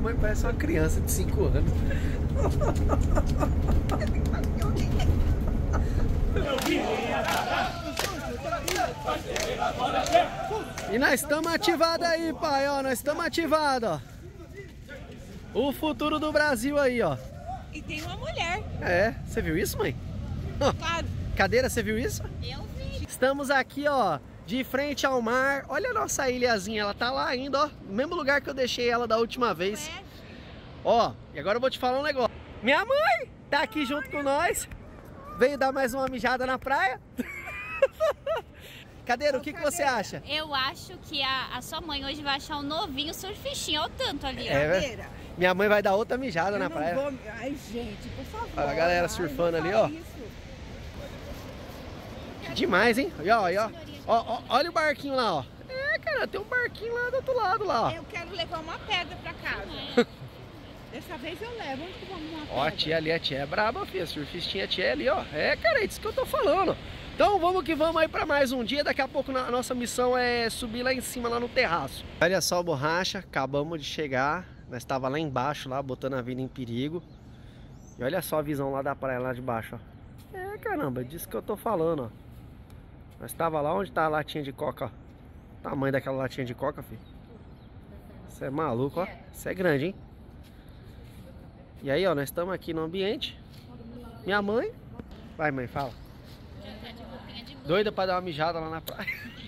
mãe parece uma criança de 5 anos. E nós estamos ativados aí, pai, ó. Nós estamos ativados, ó. O futuro do Brasil aí, ó. E tem uma mulher. É, você viu isso, mãe? Claro. Cadeira, você viu isso? Eu vi. Estamos aqui, ó, de frente ao mar. Olha a nossa ilhazinha, ela tá lá ainda, ó. No mesmo lugar que eu deixei ela da última vez. Ó, e agora eu vou te falar um negócio. Minha mãe tá aqui junto com nós. Veio dar mais uma mijada na praia. Cadeira, o que você acha? Eu acho que a sua mãe hoje vai achar um novinho surfistinho. Olha o tanto ali, ó. É, minha mãe vai dar outra mijada na praia. Vou... Ai, gente, por favor. Olha a galera surfando ali, ó. Que demais, hein? Ó, olha o barquinho lá, ó. É, cara, tem um barquinho lá do outro lado, lá, ó. Eu quero levar uma pedra pra casa. Dessa vez eu levo. Onde que vamos uma pedra? Ó, a tia ali, a tia é braba, filha. Surfistinha, a tia ali, ó. É, cara, é disso que eu tô falando. Então vamos que vamos aí pra mais um dia. Daqui a pouco a nossa missão é subir lá em cima, lá no terraço. Olha só, borracha, acabamos de chegar. Nós estava lá embaixo, lá, botando a vida em perigo. E olha só a visão lá da praia, lá de baixo, ó. É, caramba, é disso que eu tô falando, ó. Nós estava lá onde tá a latinha de coca, ó. O tamanho daquela latinha de coca, filho. Você é maluco, ó. Isso é grande, hein? E aí, ó, nós estamos aqui no ambiente. Minha mãe... Vai, mãe, fala. Doida pra dar uma mijada lá na praia.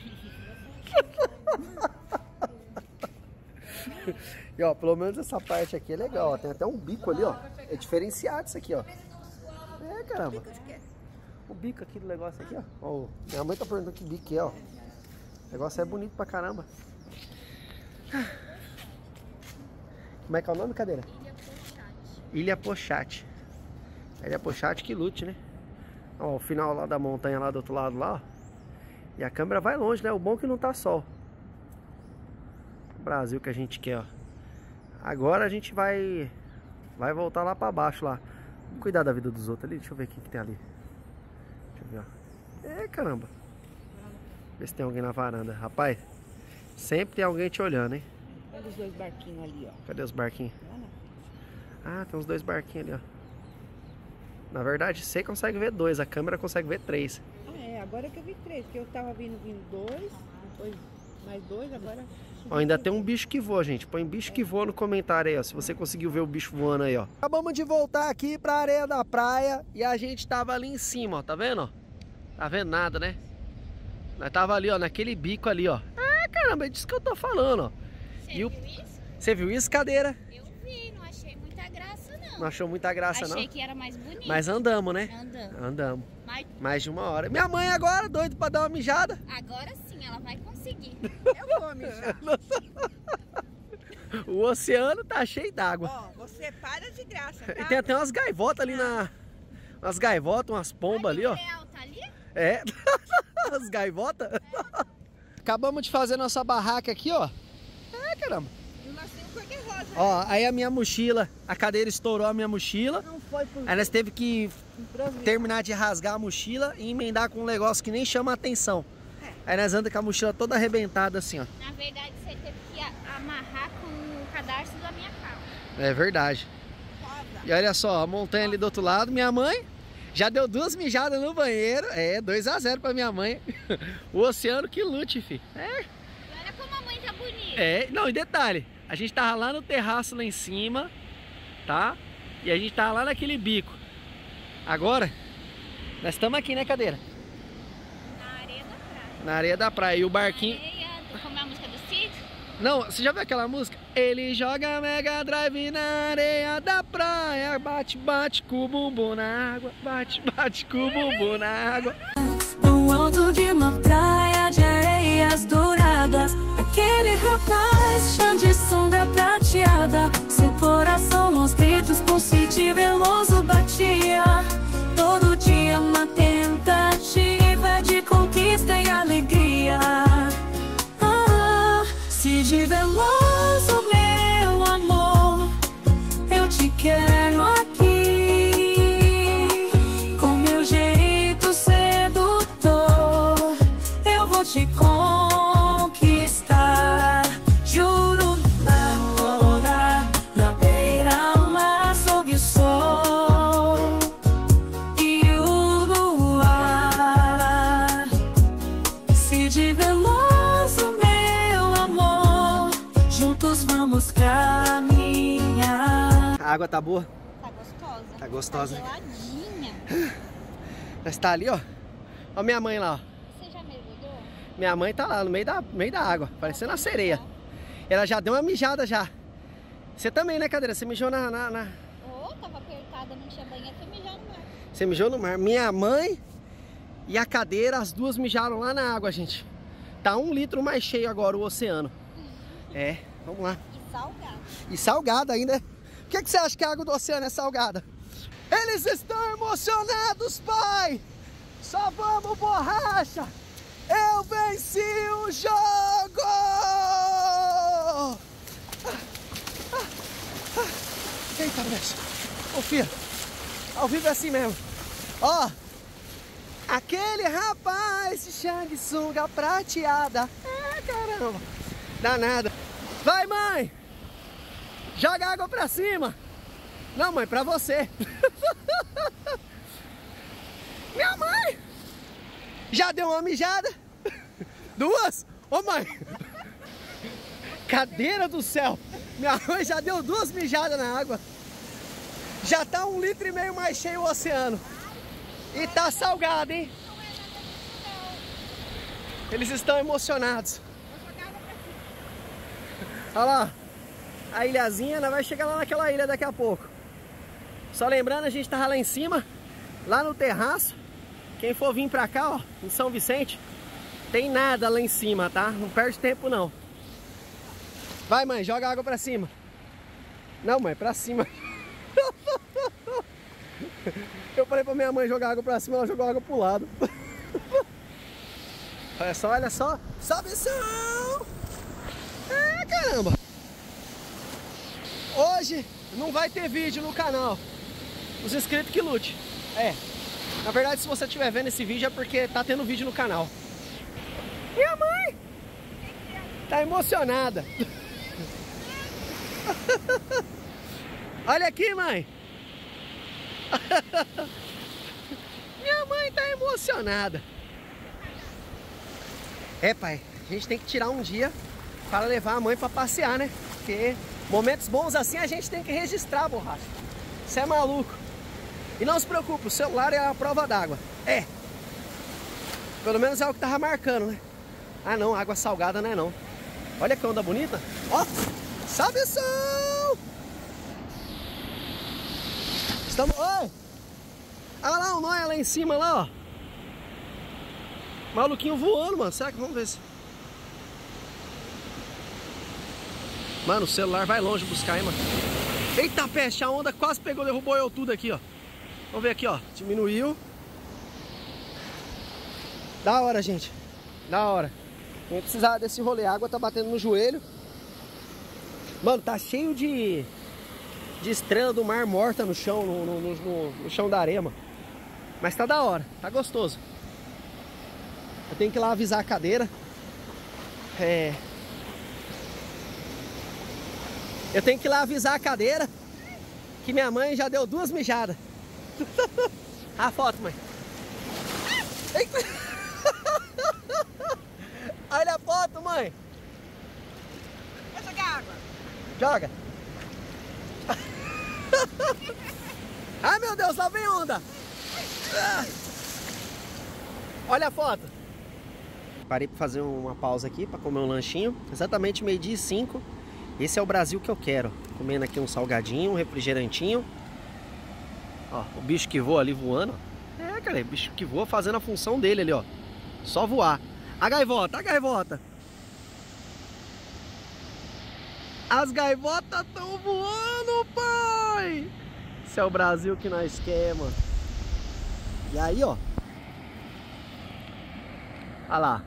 E ó, pelo menos essa parte aqui é legal, ó. Tem até um bico ali, ó. É diferenciado isso aqui, ó. É, caramba. O bico aqui do negócio aqui, ó. Ó, minha mãe tá perguntando que bico é, ó. O negócio é bonito pra caramba. Como é que é o nome, Cadeira? Ilha Pochate. Ilha Pochate que lute, né? Ó, o final lá da montanha lá do outro lado lá, ó. E a câmera vai longe, né? O bom é que não tá sol. O Brasil que a gente quer, ó. Agora a gente vai voltar lá pra baixo lá. Vamos cuidar da vida dos outros ali. Deixa eu ver o que tem ali. Deixa eu ver, ó. É, caramba. Ver se tem alguém na varanda. Rapaz, sempre tem alguém te olhando, hein? Olha os dois barquinhos ali, ó. Cadê os barquinhos? Ah, tem uns dois barquinhos ali, ó. Na verdade, você consegue ver 2, a câmera consegue ver 3. Ah, é, agora que eu vi 3, porque eu tava vindo 2, depois mais 2, agora... Ó, ainda tem um bicho que voa, gente. Põe bicho que voa no comentário aí, ó. Se você conseguiu ver o bicho voando aí, ó. Acabamos de voltar aqui pra areia da praia e a gente tava ali em cima, ó. Tá vendo, ó? Tá vendo nada, né? Nós tava ali, ó, naquele bico ali, ó. Ah, caramba, é disso que eu tô falando, ó. Você viu isso? Você viu isso, Cadeira? Eu vi, não achei muita graça, não. Não achou muita graça, não? Achei que era mais bonito. Mas andamos, né? Andamos. Mais de 1 hora. Minha mãe agora, doido pra dar uma mijada. Agora sim, ela vai conseguir. Eu vou mijar. O oceano tá cheio d'água. Ó, você para de graça, tá? E tem até umas gaivotas ali na... Umas gaivotas, umas pombas ali, ó. Tá ali? É. As gaivotas. Acabamos de fazer nossa barraca aqui, ó. É, caramba. Nós temos cor-de-rosa. Ó, aí a minha mochila, a cadeira estourou a minha mochila. Não foi por... Aí nós teve que terminar de rasgar a mochila e emendar com um negócio que nem chama a atenção. Aí nós andamos com a mochila toda arrebentada assim, ó. Na verdade, você teve que amarrar com o cadarço da minha calça. É verdade. E olha só, a montanha ali do outro lado, minha mãe já deu 2 mijadas no banheiro. É, 2-0 pra minha mãe. O oceano que lute, fi. É. E olha como a mãe tá bonita. É, não, e detalhe, a gente tava lá no terraço lá em cima, tá? E a gente tava lá naquele bico. Agora, nós estamos aqui, né, Cadeira? Na areia da praia. Na areia da praia. E o barquinho... Como é a música do Cid? Não, você já viu aquela música? Ele joga Mega Drive na areia da praia, bate, bate com o bumbum na água, bate, bate com o bumbum na água. No alto de uma praia de areias douradas, aquele rapaz, chão de sombra prateada, seu coração aos gritos com Cid Veloso batia. Todo dia uma tentativa de conquista e alegria. Cid Veloso, meu amor, eu te quero aqui. Com meu jeito sedutor, eu vou te conquistar. Juro, na hora, na água tá boa? Tá gostosa. Tá gostosa. Tá geladinha. Nós tá ali, ó. Ó minha mãe lá, ó. Você já mergulhou? Minha mãe tá lá no meio da água, parecendo uma sereia. Ela já deu uma mijada já. Você também, né, Cadeira? Você mijou na... Oh, tava apertada, não tinha banheiro, foi mijar no mar. Você mijou no mar. Minha mãe e a Cadeira, as duas mijaram lá na água, gente. Tá 1 litro mais cheio agora o oceano. É, vamos lá. E salgada. E salgada ainda. Por que você acha que a água do oceano é salgada? Eles estão emocionados, pai! Só vamos, Borracha! Eu venci o jogo! Eita, mexe. Ô, filho, ao vivo é assim mesmo. Ó, aquele rapaz de sanguessuga prateada. É, caramba. Danada. Vai, mãe! Joga água pra cima! Não, mãe, pra você! Minha mãe! Já deu uma mijada? 2? Ô, mãe! Cadeira do céu! Minha mãe já deu 2 mijadas na água. Já tá 1,5 litro mais cheio o oceano. E tá salgado, hein? Eles estão emocionados. Olha lá. A ilhazinha, ela vai chegar lá naquela ilha daqui a pouco. Só lembrando, a gente tava lá em cima, lá no terraço. Quem for vir pra cá, ó, em São Vicente, tem nada lá em cima, tá? Não perde tempo, não. Vai, mãe, joga água pra cima. Não, mãe, pra cima. Eu falei pra minha mãe jogar água pra cima, ela jogou água pro lado. Olha só, olha só. Sobe som! É, caramba! Hoje não vai ter vídeo no canal. Os inscritos que lute. É. Na verdade, se você estiver vendo esse vídeo é porque tá tendo vídeo no canal. Minha mãe tá emocionada. Olha aqui, mãe. Minha mãe tá emocionada. É, pai, a gente tem que tirar um dia para levar a mãe para passear, né? Porque momentos bons assim a gente tem que registrar, Borracha. Você é maluco. E não se preocupe, o celular é a prova d'água. É. Pelo menos é o que tava marcando, né? Ah não, água salgada não é não. Olha que onda bonita. Ó, sobe o som! Estamos... Oi! Olha lá o Noia lá em cima, lá, ó. Maluquinho voando, mano. Será que... Vamos ver se... Mano, o celular vai longe buscar, hein, mano. Eita, peste, a onda quase pegou, derrubou eu tudo aqui, ó. Vamos ver aqui, ó. Diminuiu. Da hora, gente. Da hora. Não precisar desse rolê. A água tá batendo no joelho. Mano, tá cheio de estrela do mar morta no chão, no chão da areia, mano. Mas tá da hora. Tá gostoso. Eu tenho que ir lá avisar a Cadeira. Eu tenho que ir lá avisar a Cadeira que minha mãe já deu 2 mijadas. A foto, mãe. Eita. Olha a foto, mãe. Vai jogar água. Joga. Ai, meu Deus, lá vem onda. Olha a foto. Parei para fazer uma pausa aqui para comer um lanchinho. Exatamente 12h05. Esse é o Brasil que eu quero. Comendo aqui um salgadinho, um refrigerantinho. Ó, o bicho que voa ali voando. É, cara, o bicho que voa fazendo a função dele ali, ó. Só voar. A gaivota, a gaivota. As gaivotas estão voando, pai. Esse é o Brasil que nós queremos, mano. E aí, ó. Olha lá.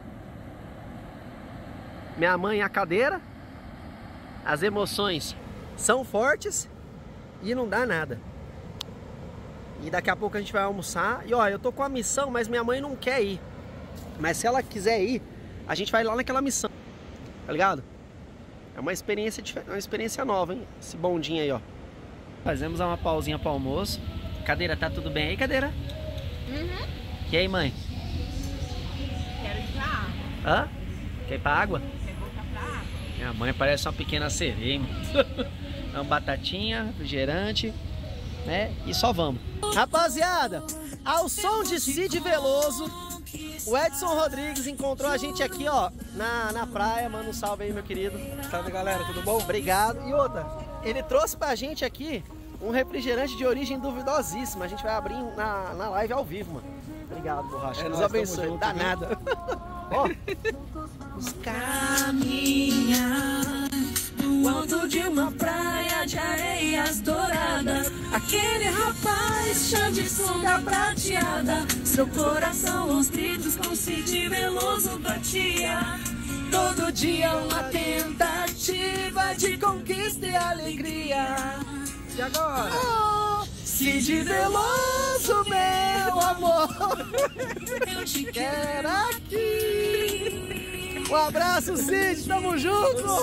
Minha mãe e a Cadeira. As emoções são fortes e não dá nada. E daqui a pouco a gente vai almoçar. E ó, eu tô com a missão, mas minha mãe não quer ir. Mas se ela quiser ir, a gente vai lá naquela missão. Tá ligado? É uma experiência nova, hein? Esse bondinho aí, ó. Fazemos uma pausinha pro almoço. Cadeira, tá tudo bem aí, Cadeira? Uhum. E aí, mãe? Quero ir pra água. Hã? Quer ir pra água? Quero voltar pra água. Minha mãe parece uma pequena sereia, hein? Uma batatinha, refrigerante, né? E só vamos. Rapaziada, ao som de Cid Veloso, o Edson Rodrigues encontrou a gente aqui, ó, na praia. Manda um salve aí, meu querido. Salve, galera, tudo bom? Obrigado. E outra, ele trouxe pra gente aqui um refrigerante de origem duvidosíssima. A gente vai abrir na live ao vivo, mano. Obrigado, Borracha. Deus abençoe. Junto, dá nada. Ó. Os caminhar no alto de uma praia de areias douradas. Aquele rapaz chão de sunga prateada, seu coração aos gritos com Cid Veloso batia. Todo dia uma tentativa de conquista e alegria. E agora? Oh, Cid Veloso, meu amor, eu te quero aqui. Um abraço, Cid, tamo junto!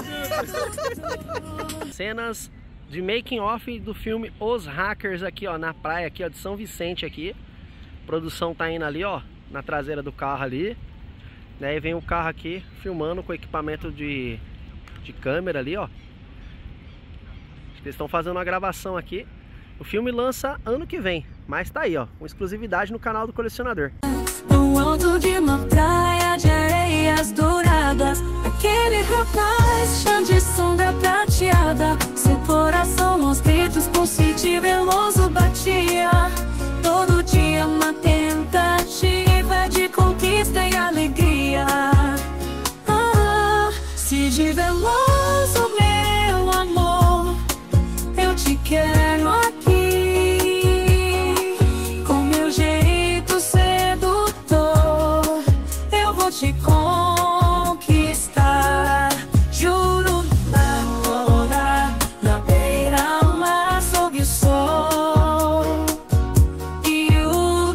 Cenas de making off do filme Os Hackers aqui, ó, na praia aqui, ó, de São Vicente aqui. A produção tá indo ali, ó, na traseira do carro ali. Daí vem o carro aqui filmando com equipamento de câmera ali, ó. Acho que eles estão fazendo uma gravação aqui. O filme lança ano que vem, mas tá aí, ó, com exclusividade no canal do colecionador. No alto de uma praia de areias douradas, aquele rapaz chão de sunga prateada, seu coração aos gritos com Cid Veloso batia. Todo dia uma tentativa de conquista e alegria. Ah, Cid Veloso, meu amor, eu te quero aqui. Com meu jeito sedutor, eu vou te conquistar. Juro, na hora, na beira-mar, sob o sol e o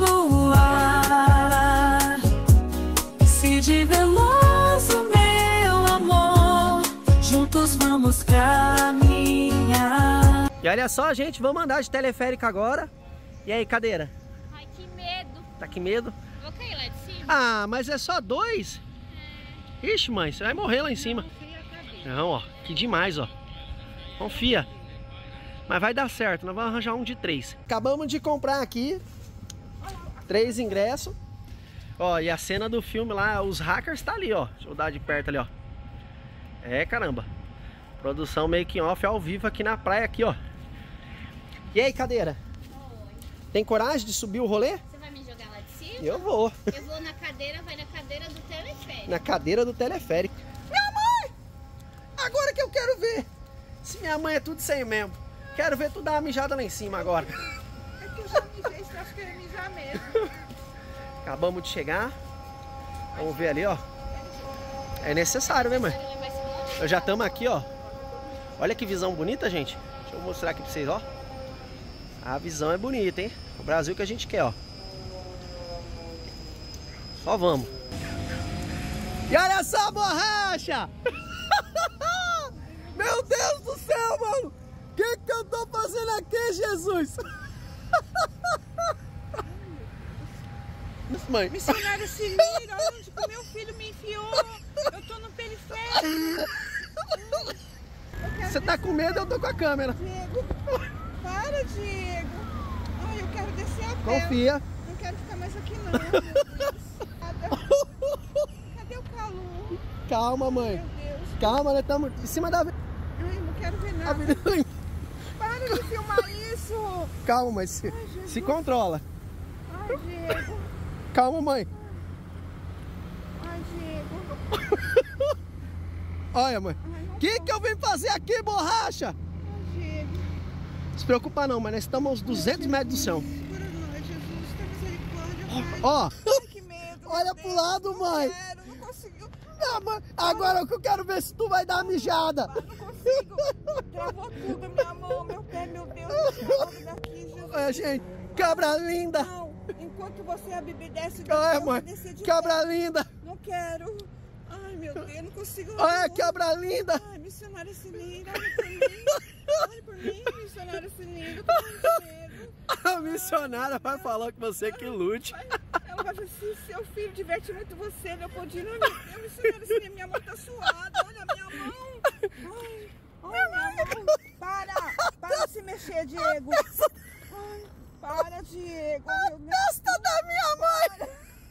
luar. Cid Veloso, meu amor, juntos vamos caminhar. E olha só, gente, vamos andar de teleférico agora. E aí, cadeira? Ai, que medo. Tá com medo? Vou cair lá de cima. Ah, mas é só 2? Ixi, mãe, você vai morrer lá em cima. Não, ó, que demais, ó. Confia. Mas vai dar certo, nós vamos arranjar um de 3. Acabamos de comprar aqui 3 ingressos. Ó, e a cena do filme lá, os hackers tá ali, ó. Deixa eu dar de perto ali, ó. É, caramba. Produção making off ao vivo aqui na praia, aqui, ó. E aí, cadeira? Oi. Tem coragem de subir o rolê? Você vai me jogar lá de cima? Eu vou. Eu vou na cadeira, vai na cadeira do teleférico. Na cadeira do teleférico. Minha mãe! Agora que eu quero ver se minha mãe é tudo sem mesmo. Quero ver tu dar uma mijada lá em cima agora. É que eu já mijei, você acha que eu ia mijar mesmo. Acabamos de chegar. Vamos ver ali, ó. É necessário, né, mãe? Nós já estamos aqui, ó. Olha que visão bonita, gente. Deixa eu mostrar aqui pra vocês, ó. A visão é bonita, hein? O Brasil que a gente quer, ó. Só vamos. E olha só a borracha! Meu Deus do céu, mano! O que eu tô fazendo aqui, Jesus? Mãe, Missionário Cirilo, olha onde que meu filho me enfiou. Eu tô no periférico. você tá com medo, eu tô com a câmera. Diego, para, Diego. Ai, eu quero descer a pé. Confia. Não quero ficar mais aqui não, meu Deus. Cadê o Calu? Calma, mãe. Meu Deus. Calma, nós estamos em cima da... Ai, não quero ver nada. Para de filmar isso. Calma, mãe. Se controla. Ai, Diego. Calma, mãe. Ai, Diego. Olha, mãe. Ai, não O que eu vim fazer aqui, borracha? Ai, Diego. Não se preocupa não, mas nós estamos a uns 200 metros do chão. Segura nós, Jesus. Tem misericórdia, Pai. Ó, Ai, que medo. olha meu pro Deus. lado, mãe. Não quero, não consigo. Não, mãe, agora que eu quero ver se tu vai dar uma mijada. Não consigo. Travou tudo, minha mão, meu pé, meu Deus. Logo daqui, Jesus. Olha, gente, cabra linda. Não, enquanto você e a Bibi desce, Olha, eu vou mãe, descer de cabra pé. linda. Não quero. Ai, meu Deus, não consigo. Olha, não. cabra linda. Ai, missionária Sineira, olha por mim. Olha por mim, missionária Sineira. Eu tô com medo. A missionária vai falar com você que lute. Ela vai dizer assim, seu filho diverte muito você, Leopoldina. Meu Deus, missionária Sineira, minha mão tá suada. Olha a minha mão. Ai, olha a minha mão. Para de se mexer, Diego. Ai, para, Diego. A testa da minha mãe.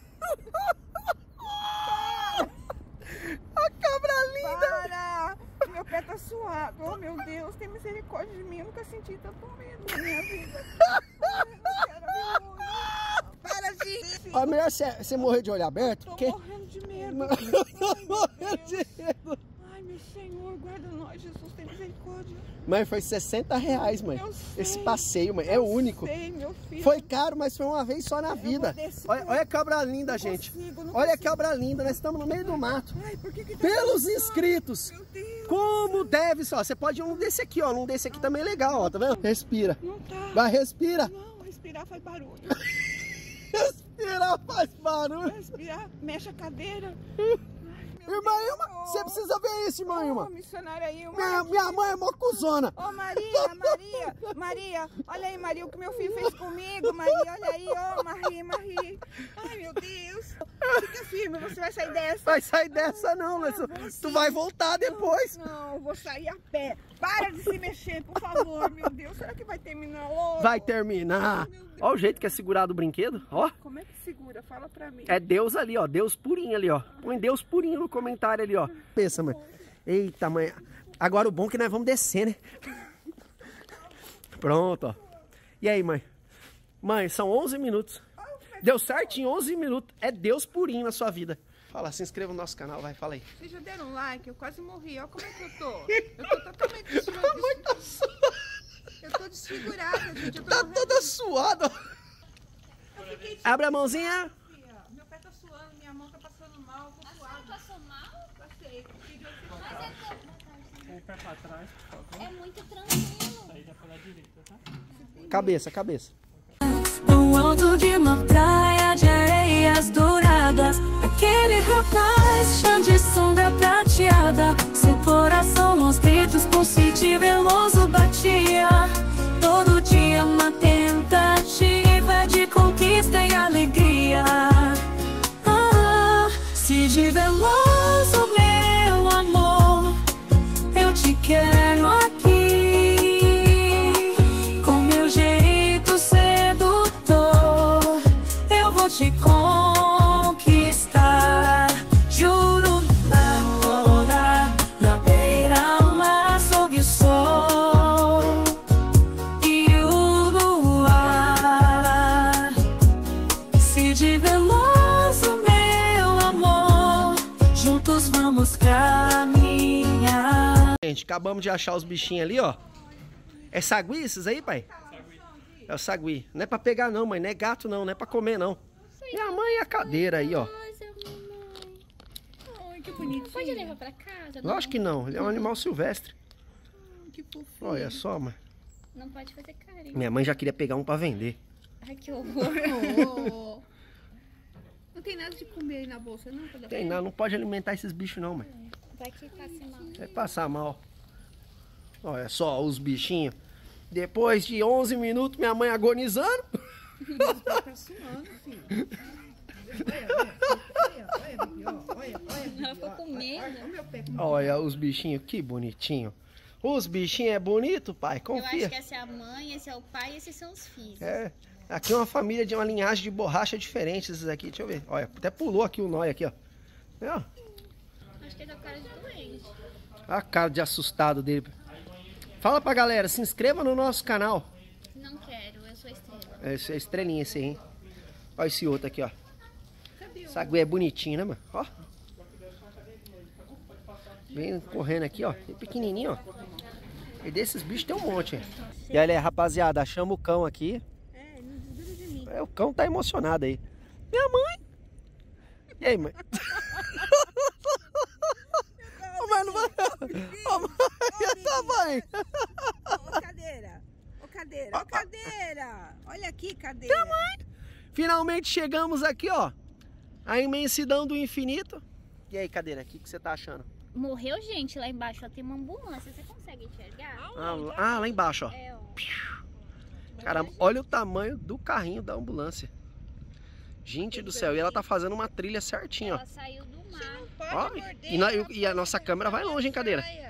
A cabra linda. Para. Meu pé tá suado. Oh, meu Deus, tem misericórdia de mim. Eu nunca senti tanto medo na minha vida. Ai, eu não quero abrir o olho. Para, gente. Ó, melhor você morrer de olho aberto. Tô Porque... morrendo de medo. morrendo de medo. Ai, meu Senhor, guarda nós, Jesus, tem misericórdia. Mãe, foi R$60, mãe. Eu sei. Esse passeio, mãe, é único. Sei, meu filho. Foi caro, mas foi uma vez só na vida. Olha a cabra linda, gente. Olha a cabra linda, nós estamos no meio do mato. Ai, por que tá Pelos cansado? inscritos. Meu Deus. Como deve ser, ó. Você pode ir um desse aqui, ó. Um desse aqui também é legal, ó. Tá vendo? Respira. Não tá. Vai, respira. Não, respirar faz barulho. Respirar faz barulho. Respirar, mexe a cadeira. Irmã Ilma, você precisa ver isso, irmã Ilma. Missionária Ilma. Minha mãe é mocuzona. Ô, Maria, olha aí, Maria, o que meu filho fez comigo, Maria, olha aí, ó, Maria. Ai, meu Deus. Fica firme, você vai sair dessa. Vai sair dessa não, mas tu vai voltar depois. Não, eu vou sair a pé. Para de se mexer, por favor, meu Deus. Será que vai terminar logo? Vai terminar. Ó o jeito que é segurado o brinquedo, ó. Como é que segura? Fala pra mim. É Deus ali, ó. Deus purinho ali, ó. Põe Deus purinho no comentário ali, ó. Pensa, mãe. Eita, mãe. Agora o bom é que nós vamos descer, né? Pronto, ó. E aí, mãe? Mãe, são 11 minutos. Deu certinho, 11 minutos. É Deus purinho na sua vida. Fala, se inscreva no nosso canal, vai, fala aí. Vocês já deram um like? Eu quase morri. Olha como é que eu tô. Eu tô totalmente desfigurada. Eu tô desfigurada, gente. Eu tô Tá morrendo. toda suada. Abre a mãozinha. Meu pé tá suando, minha mão tá passando mal. Tô suada. Passou mal? Passei. Mas O pé pra trás, por favor. é muito tranquilo. Saída pela direita, tá? Cabeça, cabeça. No alto de uma praia de areias douradas, aquele rapaz chão de sombra prateada, seu coração aos gritos com sede veloso batia. Todo dia uma tentativa de conquista e alegria. Sede veloso, meu amor, eu te quero aqui. Te conquistar, juro, na hora, na beira-mar, sob o sol e o luar. Se de veloso, meu amor, juntos vamos caminhar. Gente, acabamos de achar os bichinhos ali, ó. É sagui esses aí, pai? É o sagui. Não é pra pegar não, mãe. Não é gato não, não é pra comer não. Minha mãe é a cadeira aí, ó. Ai, que bonitinho. Pode levar pra casa? Lógico que não, ele é um animal silvestre. Que fofinho. Olha só, mãe. Não pode fazer carinho. Minha mãe já queria pegar um pra vender. Ai, que horror. Não tem nada de comer aí na bolsa, não? Tem nada, não pode alimentar esses bichos não, mãe. Vai que passe mal. Vai passar mal. Olha só os bichinhos. Depois de 11 minutos, minha mãe agonizando. Tá suando, filho. Olha. Ela ficou com medo. Olha o meu pé. Olha os bichinhos, que bonitinho. Os bichinhos é bonito, pai, Eu confia. acho que essa é a mãe, esse é o pai e esses são os filhos. É, aqui é uma família de uma linhagem de borracha diferente, esses aqui, deixa eu ver. Olha, até pulou aqui o nóia aqui, ó. É, ó. Acho que ele tá com cara de doente. Olha a cara de assustado dele. Fala pra galera, se inscreva no nosso canal. Não quero, eu sou estrela. Esse é estrelinha esse aí, hein? Olha esse outro aqui, ó. Sagui é bonitinho, né, mano? Ó. Vem correndo aqui, ó. Tem pequenininho, ó. E desses bichos tem um monte, hein? E olha aí, rapaziada, achamos o cão aqui. É, não desvira de mim. É, o cão tá emocionado aí. Minha mãe! E aí, mãe? Ô, mãe, não vai... Ô, mãe, tá, mãe? Ô, cadeira. Olha aqui, cadeira. Finalmente chegamos aqui, ó. A imensidão do infinito. E aí, cadeira, o que você tá achando? Morreu gente lá embaixo, ó, tem uma ambulância. Você consegue enxergar? Lá embaixo, ó. É, ó. Caramba, olha o tamanho do carrinho da ambulância. Gente do céu, e ela tá fazendo uma trilha certinha, ó. Ela saiu do mar. Ó, e a nossa câmera vai longe, hein, cadeira? Consegue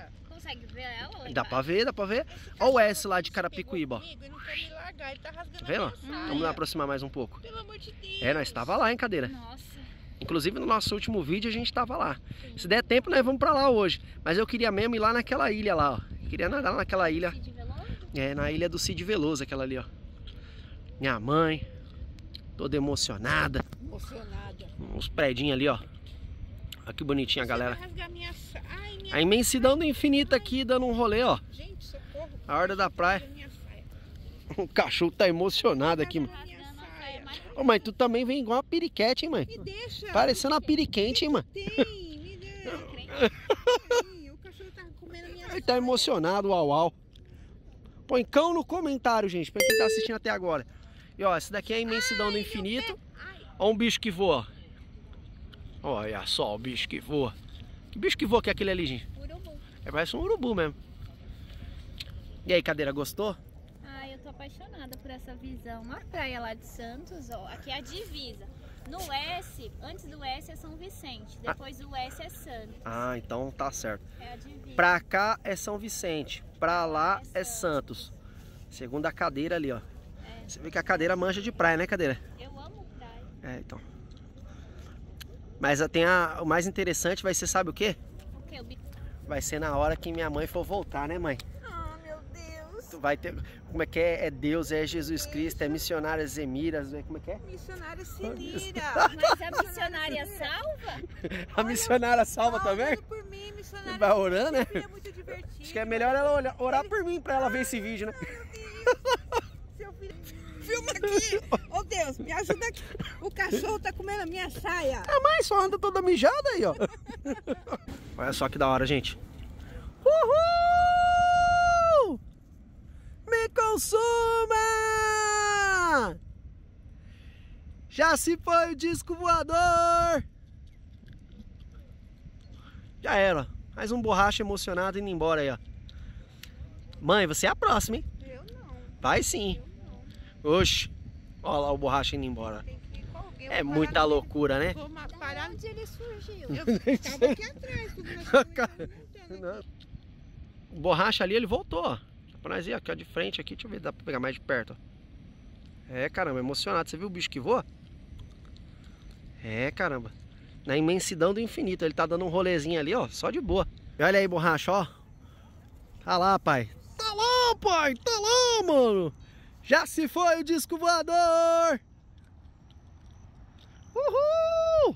consegue ver ela lá Dá pra embaixo? ver, dá pra ver. Olha o S lá de Carapicuíba, ó. Ele não quer me largar, ele tá rasgando Tá vendo? a minha saia. Vamos nos aproximar mais um pouco. Pelo amor de Deus. É, nós estava lá, hein, Cadeira? Nossa. Inclusive no nosso último vídeo a gente tava lá. Se der tempo, nós vamos pra lá hoje. Mas eu queria mesmo ir lá naquela ilha lá, ó. Queria nadar naquela ilha. Cid Veloso? É, na ilha do Cid Veloso, aquela ali, ó. Minha mãe, toda emocionada. Emocionada. Uns predinhos ali, ó. Olha que bonitinha a galera. Vai rasgar minha saia. Ai, minha... A imensidão do infinito aqui, dando um rolê, ó. Gente, socorro. A hora da praia. Minha saia. O cachorro tá emocionado aqui, mano. Rasgando a saia mais. Ô, mãe, tu também vem igual uma periquete, hein, mãe? Me deixa. Parecendo uma periquente, hein, mãe? Tem, me deixa. Ai, o cachorro tá comendo minha Ele saia. tá emocionado, uau, uau. Põe cão no comentário, gente, pra quem tá assistindo até agora. E ó, essa daqui é a imensidão do infinito. Ó um bicho que voa. Olha só o bicho que voa. Que bicho que voa que é aquele ali, gente? Urubu. É, parece um urubu mesmo. E aí, Cadeira, gostou? Ai, eu tô apaixonada por essa visão. Uma praia lá de Santos, ó. Aqui é a divisa. No S, antes do S é São Vicente. Depois do S é Santos. Ah, então tá certo. É a divisa. Pra cá é São Vicente, pra lá é Santos. Segundo a Cadeira ali, ó. Você vê que a Cadeira manja de praia, né, Cadeira? Eu amo praia. É, então. Mas o mais interessante vai ser, sabe o quê? O quê? O bico? Vai ser na hora que minha mãe for voltar, né, mãe? Ah, meu Deus. Tu vai ter, como é que é? É Deus, é Jesus Cristo, é missionárias Emiras, como é que é? Missionária Sinira. Mas a missionária salva? A missionária salva Tá também? orando por mim, missionária. Vai orando, né? Seu filho é muito divertido. Acho que é melhor ela orar por mim pra ela ver esse vídeo, né? Seu filho... Filma aqui. Ô Deus, me ajuda aqui. O cachorro tá comendo a minha saia. A mãe só anda toda mijada aí, ó. Olha só que da hora, gente. Uhul! Me consuma! Já se foi o disco voador! Já era. Mais um borracha emocionado indo embora aí, ó. Mãe, você é a próxima, hein? Eu não. Vai sim. Oxe. Olha lá o borracha indo embora. Tem que ir com alguém. É muita loucura, né? Vou parar Onde ele surgiu? Eu tava aqui atrás. Não. O borracha ali, ele voltou, ó. Pra nós ir aqui, ó, de frente aqui. Deixa eu ver se dá pra pegar mais de perto, ó. É, caramba, emocionado. Você viu o bicho que voa? É, caramba. Na imensidão do infinito. Ele tá dando um rolezinho ali, ó. Só de boa. E olha aí, borracha, ó. Tá lá, pai. Tá lá, pai. Tá lá, mano. Já se foi o disco voador. Uhul.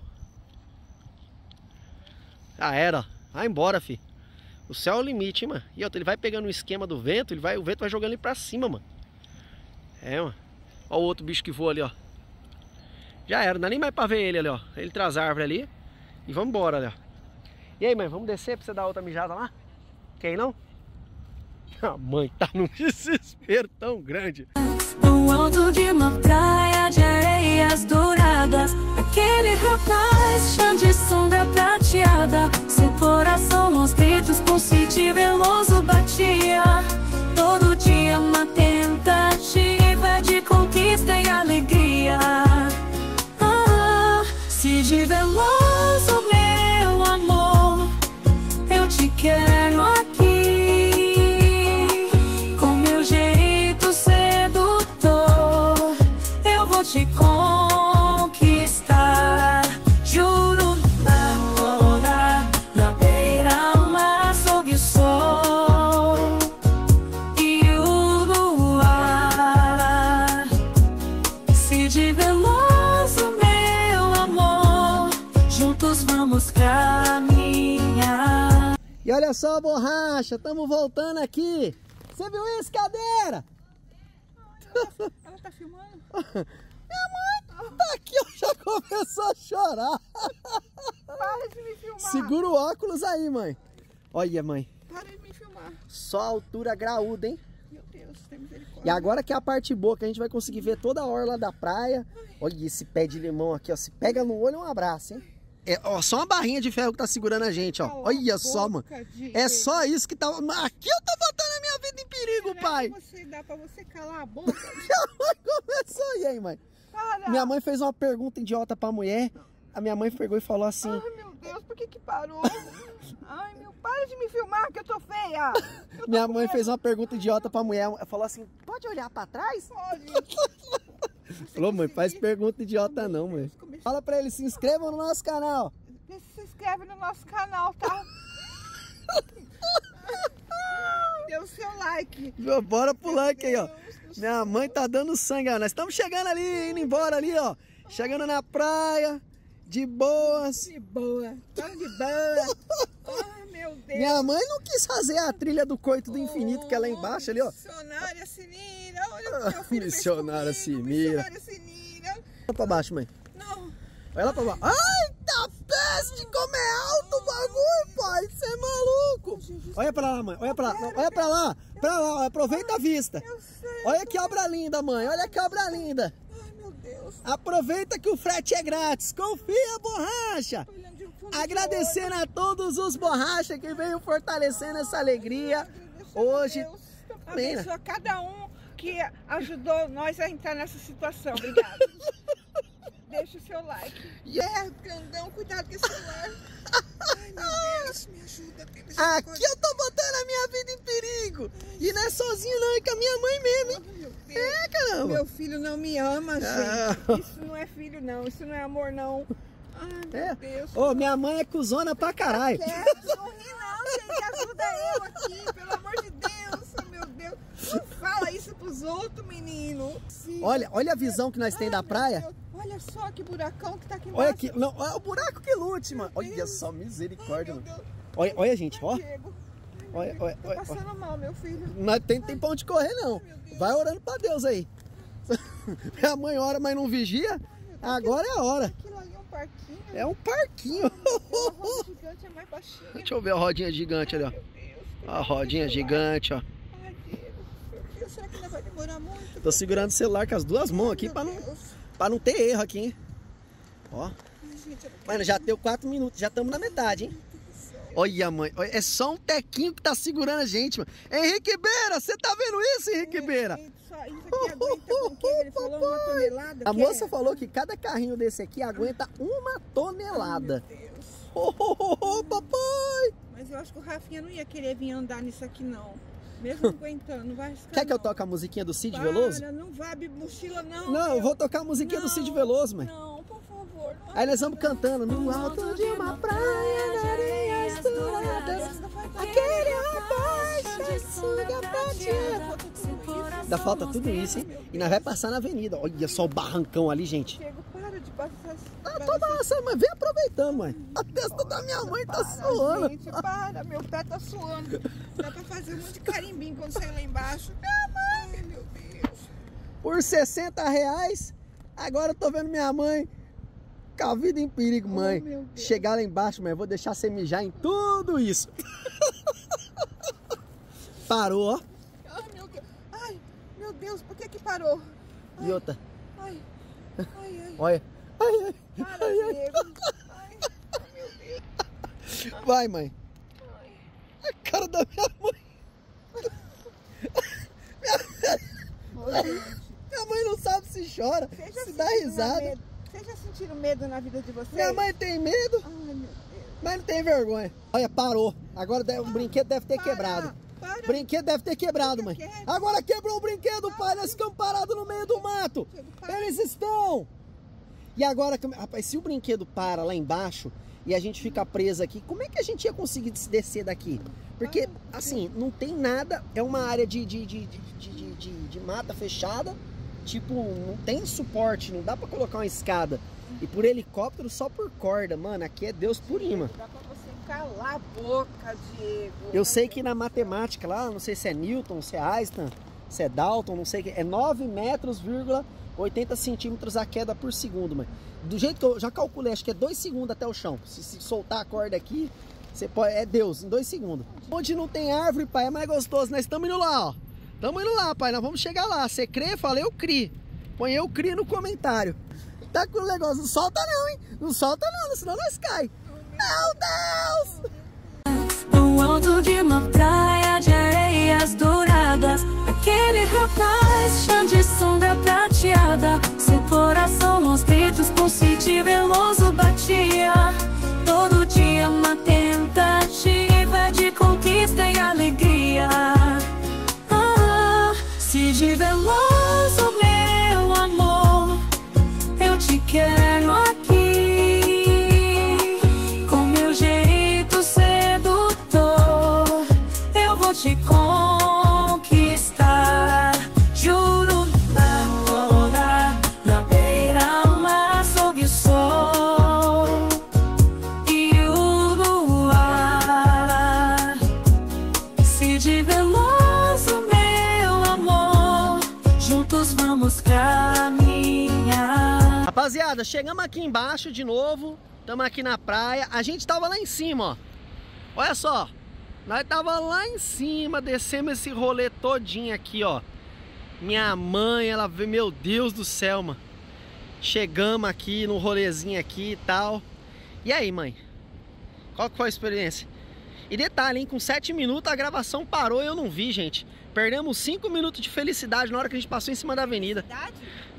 Já era. Vai embora, fi. O céu é o limite, hein, mano. E outra, ele vai pegando o esquema do vento, o vento vai jogando ele pra cima, mano. É, mano. Ó o outro bicho que voa ali, ó. Já era, não dá nem mais pra ver ele ali, ó. Ele traz a árvore ali. E vamos embora ali, ó. E aí, mãe, vamos descer pra você dar outra mijada lá? Quer ir, não? A mãe tá num desespero tão grande. No alto de uma praia de areias douradas, aquele rapaz chão de sombra prateada, seu coração aos gritos com Cid Veloso batia. Todo dia uma tentativa de conquista e alegria. Cid Veloso, meu amor, eu te quero aqui. Te conquistar, juro, na hora, na beira-mar, sob o sol e o luar. Cid Veloso, meu amor, juntos vamos caminhar. E olha só, borracha, estamos voltando aqui. Você viu isso, Cadeira? Ela tá filmando? Minha mãe tá aqui, ó, já começou a chorar. Para de me filmar. Segura o óculos aí, mãe. Olha, mãe. Para de me filmar. Só altura graúda, hein? Meu Deus, tem misericórdia. E agora que é a parte boa, que a gente vai conseguir ver toda a orla da praia. Olha esse pé de limão aqui, ó. Se pega no olho, um abraço, hein? É, ó, só uma barrinha de ferro que tá segurando a gente, ó. Olha só, mano. É só isso que tá... Aqui eu tô botando a minha vida em perigo, pai. Dá pra você calar a boca? Minha mãe começou. E aí, mãe? Para. Minha mãe fez uma pergunta idiota pra mulher. A minha mãe pegou e falou assim: Deus, por que parou? Ai, meu, para de me filmar que eu tô feia. Minha mãe fez uma pergunta idiota pra mulher. Ela falou assim, pode olhar pra trás? Pode. Falou, mãe, faz pergunta idiota não, mãe. Fala pra eles, se inscrevam no nosso canal. Se inscreve no nosso canal, tá? Dê o seu like. Bora pro like aí, ó. Minha mãe tá dando sangue, ó. Nós estamos chegando ali, indo embora ali, ó. Chegando na praia, de boas. De boa, tão de boa. Ai, meu Deus. Minha mãe não quis fazer a trilha do Coito do Infinito, que é lá embaixo ali, ó. Missionária Sinira, olha o que meu filho Missionária fez comigo, Sinira. Missionária Sinira. Olha pra baixo, mãe. Não. Olha lá pra baixo. Ai, tá peste, como é alto o bagulho, pai. Você é maluco. Olha pra lá, mãe. Olha pra lá. Não, olha pra lá. Pra lá, aproveita a vista. Eu sei. Olha que obra linda, mãe. Olha que obra linda. Ai, meu Deus. Aproveita que o frete é grátis. Confia, borracha. Tô olhando de fundo de Agradecendo a todos os borrachas que veio fortalecendo essa alegria. Agradeço a Hoje, Deus. amém, né? Abençoa cada um que ajudou nós a entrar nessa situação. Obrigada. Deixa o seu like. É, grandão, cuidado com esse celular. Ai, meu Deus, me ajuda. Aqui eu tô botando a minha vida em perigo. E não é sozinho não, é com a minha mãe mesmo, hein? Ai, meu Deus. É, caramba. Meu filho não me ama, gente. Ah. Isso não é filho, não. Isso não é amor, não. Ai, meu É. Deus. Ô, minha mãe é cuzona pra caralho. Não ri não, gente. Ajuda eu aqui, pelo amor de Deus. Oh, meu Deus. Não fala isso pros outros, menino. Sim. Olha a visão que nós tem da Ai, meu praia. Deus. Olha só que buracão que tá aqui embaixo. Olha aqui, não, olha o buraco que lute, mano. Olha Deus. só, Ai, misericórdia, meu mano. Deus. Olha, gente, ó. Diego. Ai, meu Olha, Deus, olha, tô olha. passando mal, meu filho. Não tem pra onde correr, não. Vai orando pra Deus aí. Minha mãe ora, mas não vigia. Agora é a hora. Aquilo ali é um parquinho. É um parquinho. A roda gigante é mais baixinha. Deixa eu ver a rodinha gigante ali, ó. Meu Deus. A rodinha gigante, ó. Ai, Diego. Meu Deus, será que ainda vai demorar muito? Tô segurando o celular com as duas mãos aqui pra não ter erro aqui, hein. Ó. Ai, gente, eu não Mano, já deu 4 minutos, já estamos na metade, hein. Olha, mãe, olha, é só um tequinho que tá segurando a gente, mano. Henrique Beira, você tá vendo isso, Henrique Beira? Gente, só isso aqui aguenta com que ele falou 1 tonelada. A que moça é? falou que cada carrinho desse aqui aguenta 1 tonelada. Meu Deus. Papai! Mas eu acho que o Rafinha não ia querer vir andar nisso aqui, não. Mesmo aguentando, não vai arriscar. Quer que eu não. toque a musiquinha do Cid Para, Veloso? não vai, mochila não. Não, eu meu. vou tocar a musiquinha do Cid Veloso, mãe. Não, por favor. Não. Aí nós vamos cantando no alto de uma praia de areias douradas. Aquele rapaz de sunga prateada. Ainda falta tudo isso, hein? E nós vai passar na avenida. Olha só o barrancão ali, gente. Diego, para de passar. Tô passando, mas vem aproveitando, mãe. A testa da minha mãe tá suando. Gente, para, meu pé tá suando. Dá pra fazer um monte de carimbinho quando sair lá embaixo. Ai, meu Deus. Por R$60, agora eu tô vendo minha mãe com a vida em perigo, mãe. meu Deus. Chegar lá embaixo, mãe, eu vou deixar você mijar em tudo isso. Parou, ó. Ai, meu Deus. Ai, meu Deus, por que parou? E outra. Ai, ai, ai. Olha. Ai, ai. Para, Ai, ai. Diego. Ai, meu Deus. Vai, mãe. A cara da minha mãe. Minha mãe não sabe se chora, se dá risada. Vocês já sentiram medo na vida de vocês? Minha mãe tem medo, Ai, meu Deus. mas não tem vergonha. Olha, parou. Agora o brinquedo deve ter Para, quebrado. para. O brinquedo deve ter quebrado, mãe. Quebra. Agora quebrou o brinquedo, pai. Nós ficamos parados no meio do mato. Para. Eles estão. E agora, rapaz, se o brinquedo para lá embaixo e a gente fica preso aqui, como é que a gente ia conseguir descer daqui? Porque, assim, não tem nada. É uma área de mata fechada. Tipo, não tem suporte, não dá pra colocar uma escada. E por helicóptero, só por corda. Mano, aqui é Deus por imã. Dá pra você calar a boca, Diego. Eu sei que na matemática lá, não sei se é Newton, se é Einstein, se é Dalton, não sei o que, é 9 metros,80 centímetros a queda por segundo, mãe. Do jeito que eu já calculei, acho que é 2 segundos até o chão. Se soltar a corda aqui, você pode, é Deus, em 2 segundos. Onde não tem árvore, pai, é mais gostoso. Nós estamos indo lá, ó. Estamos indo lá, pai, nós vamos chegar lá. Você crê? Fala, eu crie. Põe eu crie no comentário. Tá com o negócio, não solta não, hein? Não solta não, senão nós cai. Meu Deus! No alto de uma praia de areias douradas, aquele rapaz chão de sombra prateada, seu coração aos gritos com Cid Veloso batia. Todo dia Cid Veloso, meu amor, eu te quero aqui. Com meu jeito sedutor, eu vou te conquistar. Juro, na hora, na beira-mar, sob o sol e o luar. Cid Veloso, meu amor, juntos vamos caminhar. Rapaziada, chegamos aqui embaixo de novo. Estamos aqui na praia. A gente tava lá em cima, ó. Olha só. Nós tava lá em cima, descemos esse rolê todinho aqui, ó. Minha mãe, ela veio, meu Deus do céu, mano. Chegamos aqui no rolezinho aqui e tal. E aí, mãe? Qual que foi a experiência? E detalhe, hein? Com 7 minutos a gravação parou e eu não vi, gente. Perdemos 5 minutos de felicidade na hora que a gente passou em cima da avenida. Verdade?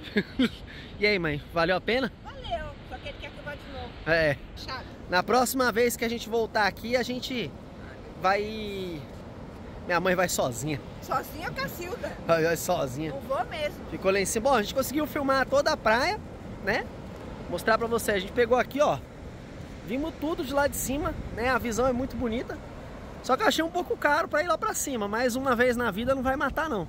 E aí, mãe? Valeu a pena? Valeu, só que ele quer que eu vá de novo. É. Chato. Na próxima vez que a gente voltar aqui, a gente vai... Minha mãe vai sozinha. Sozinha ou Cacilda? Vai sozinha. Não vou mesmo. Ficou lá em cima. Bom, a gente conseguiu filmar toda a praia, né? Mostrar pra vocês. A gente pegou aqui, ó. Vimos tudo de lá de cima, né? A visão é muito bonita. Só que eu achei um pouco caro pra ir lá pra cima. Mas uma vez na vida não vai matar, não.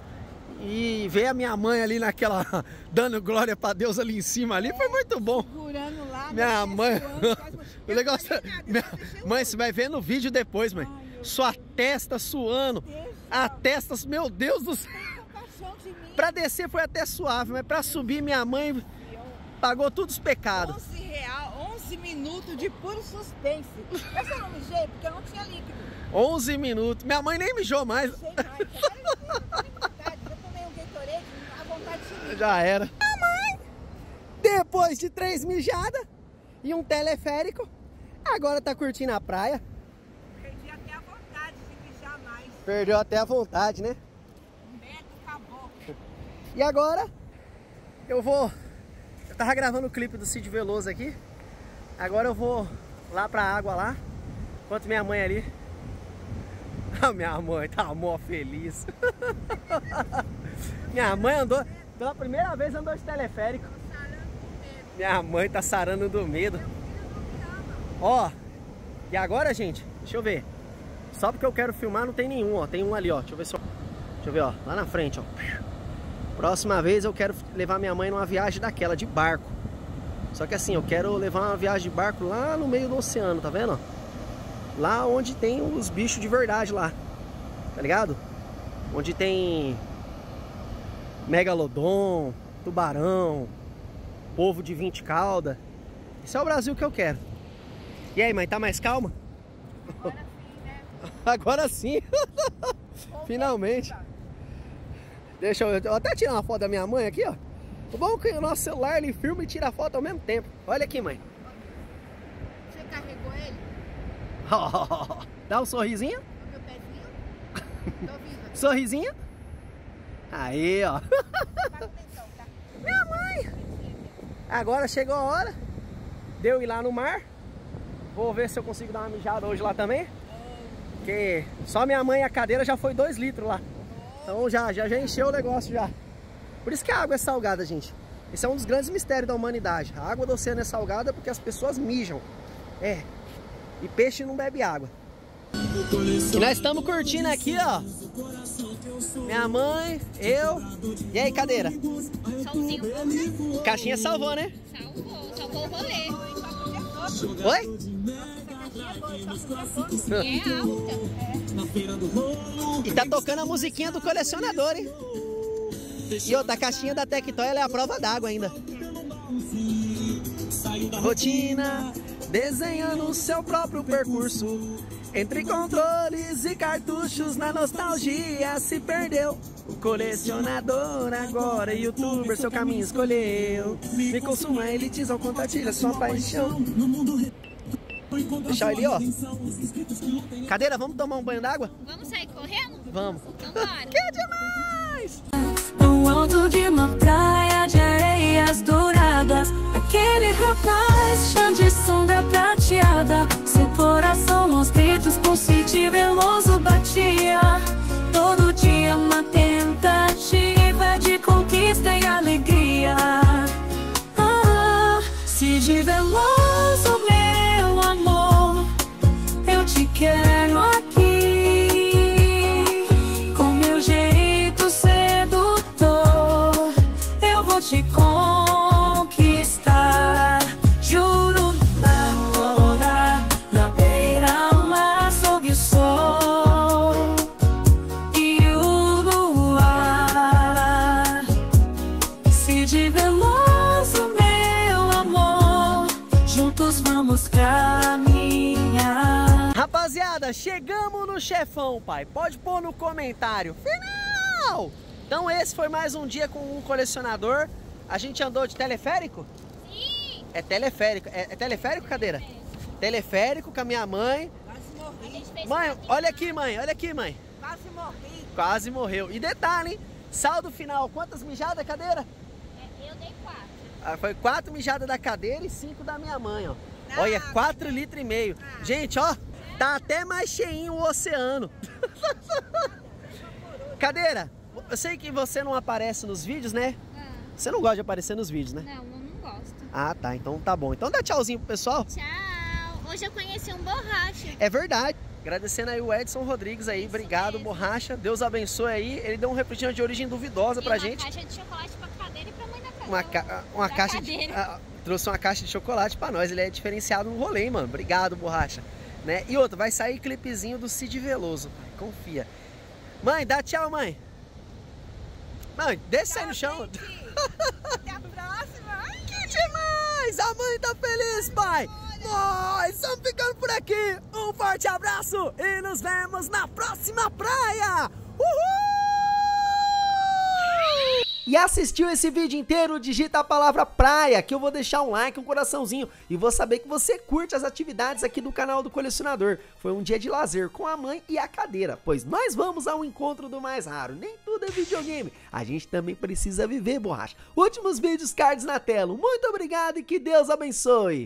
E ver a minha mãe ali naquela... dando glória pra Deus ali em cima ali, foi muito bom. Segurando lá. Minha mãe... O Eu negócio... não falei nada, eu Mãe, você vai ver no vídeo depois, mãe. Sua testa suando. A testa... Meu Deus do céu. compaixão de mim. Pra descer foi até suave, mas pra subir minha mãe pagou todos os pecados. R$11, 11 minutos de puro suspense. Eu só não mijei porque eu não tinha líquido. 11 minutos. Minha mãe nem mijou mais. Não sei mais. Eu tomei um Gatorade, a vontade de subir. Já era. Mamãe! Depois de 3 mijadas e um teleférico, agora tá curtindo a praia. Perdi até a vontade de mijar mais. Perdeu até a vontade, né? Medo, acabou. E agora eu vou... Eu tava gravando o clipe do Cid Veloso aqui. Agora eu vou lá pra água lá. Enquanto minha mãe ali. A minha mãe tá mó feliz. Minha mãe andou... Pela primeira vez andou de teleférico. Minha mãe tá sarando do medo. Ó. E agora, gente, deixa eu ver. Só porque eu quero filmar não tem nenhum, ó. Tem um ali, ó. Deixa eu ver se eu... Deixa eu ver, ó. Lá na frente, ó. Próxima vez eu quero levar minha mãe numa viagem daquela, de barco. Só que assim, eu quero levar uma viagem de barco lá no meio do oceano, tá vendo? Lá onde tem os bichos de verdade lá. Tá ligado? Onde tem megalodon, tubarão, polvo de 20 cauda. Esse é o Brasil que eu quero. E aí, mãe, tá mais calma? Agora sim, né? Agora sim. Finalmente. Deixa eu até tirar uma foto da minha mãe aqui, ó. O bom é que o nosso celular ele filma e tira a foto ao mesmo tempo. Olha aqui, mãe. Você carregou ele? Dá um sorrisinho. No meu pezinho? Tô viva. Sorrisinho. Aí, ó. Presta atenção, tá? Minha mãe. Agora chegou a hora de eu ir lá no mar. Vou ver se eu consigo dar uma mijada hoje lá também. Porque só minha mãe e a cadeira já foi 2 litros lá. Então já encheu o negócio já. Por isso que a água é salgada, gente. Esse é um dos grandes mistérios da humanidade. A água do oceano é salgada porque as pessoas mijam. É. E peixe não bebe água. E nós estamos curtindo aqui, ó. Minha mãe, eu. E aí, cadeira? Solzinho. Caixinha salvou, né? Salvou o rolê. Oi? E é alta. E tá tocando a musiquinha do colecionador, hein? E outra, a caixinha da Tectoy, ela é a prova d'água ainda. Rotina, desenhando o seu próprio percurso. Entre controles e cartuchos, na nostalgia se perdeu. O colecionador agora, youtuber, seu caminho escolheu. Me consuma, elitiza ou compartilha sua paixão. Deixa ele, ó. Cadeira, vamos tomar um banho d'água? Vamos sair correndo? Vamos. Então bora. Que demais! No alto de uma praia de areias douradas, aquele rapaz cheio de sombra prateada, seu coração aos gritos com Cid Veloso batia. Todo dia uma tentativa Rapaziada, chegamos no chefão, pai. Pode pôr no comentário. Final! Então esse foi mais um dia com um colecionador. A gente andou de teleférico? Sim! É teleférico. É teleférico, Cadeira? Teleférico com a minha mãe. Quase morri. Mãe, olha aqui, mãe. Olha aqui, mãe. Quase morri. Quase morreu. E detalhe, hein? Saldo final. Quantas mijadas, Cadeira? Eu dei 4. Ah, foi 4 mijadas da Cadeira e 5 da minha mãe, ó. Olha, 4,5 litros. Gente, ó, tá até mais cheinho o oceano. Cadeira, eu sei que você não aparece nos vídeos, né? Você não gosta de aparecer nos vídeos, né? Não, eu não gosto. Ah, tá, então tá bom. Então dá tchauzinho pro pessoal. Tchau! Hoje eu conheci um borracha. É verdade. Agradecendo aí o Edson Rodrigues aí. Obrigado, borracha. Deus abençoe aí. Ele deu um refrigerante de origem duvidosa pra gente. Uma caixa de chocolate pra Cadeira e pra mãe da Cadeira. Uma caixa de... trouxe uma caixa de chocolate pra nós. Ele é diferenciado no rolê, hein, mano. Obrigado, borracha. Né? E outra, vai sair clipezinho do Cid Veloso. Confia. Mãe, dá tchau, mãe. Mãe, desce aí no chão. Até a próxima. Que demais! A mãe tá feliz, pai. Nós estamos ficando por aqui. Um forte abraço e nos vemos na próxima praia. Uhul! E assistiu esse vídeo inteiro, digita a palavra praia, que eu vou deixar um like, um coraçãozinho e vou saber que você curte as atividades aqui do canal do Colecionador. Foi um dia de lazer com a mãe e a Cadeira, pois nós vamos ao encontro do mais raro. Nem tudo é videogame, a gente também precisa viver, borracha. Últimos vídeos, cards na tela. Muito obrigado e que Deus abençoe.